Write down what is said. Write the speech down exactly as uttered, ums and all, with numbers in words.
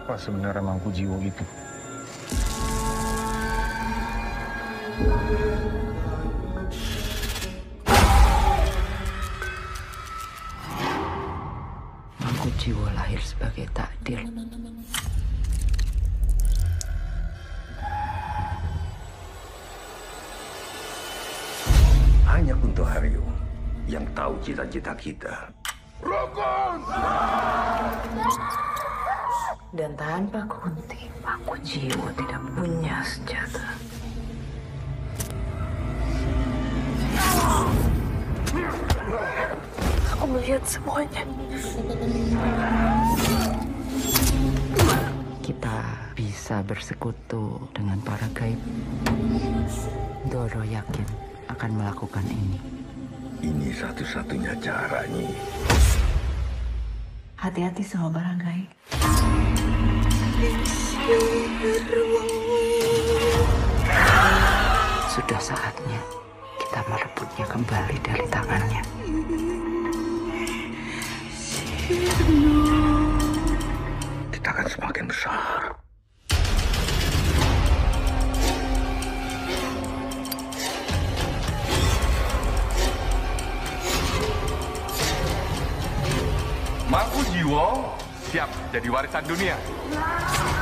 Siapa sebenarnya Mangkujiwo itu? Mangkujiwo lahir sebagai takdir. Hanya Kunto Haryo yang tahu cita-cita kita. Rukun! Dan tanpa Kunti, Mangkujiwo tidak punya senjata. Aku melihat semuanya. Kita bisa bersekutu dengan para gaib. Doro yakin akan melakukan ini. Ini satu-satunya cara, Nyi. Hati-hati sama barang gaib. Sudah saatnya kita merebutnya kembali dari tangannya. Kita akan semakin besar. Mangkujiwo siap jadi warisan dunia.